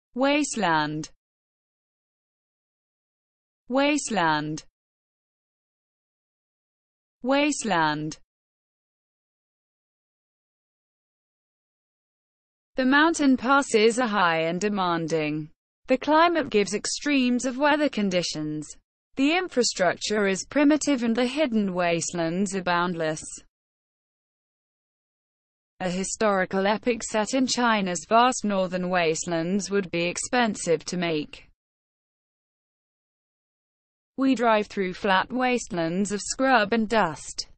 wasteland, wasteland, wasteland. The mountain passes are high and demanding. The climate gives extremes of weather conditions. The infrastructure is primitive and the hidden wastelands are boundless. A historical epic set in China's vast northern wastelands would be expensive to make. We drive through flat wastelands of scrub and dust.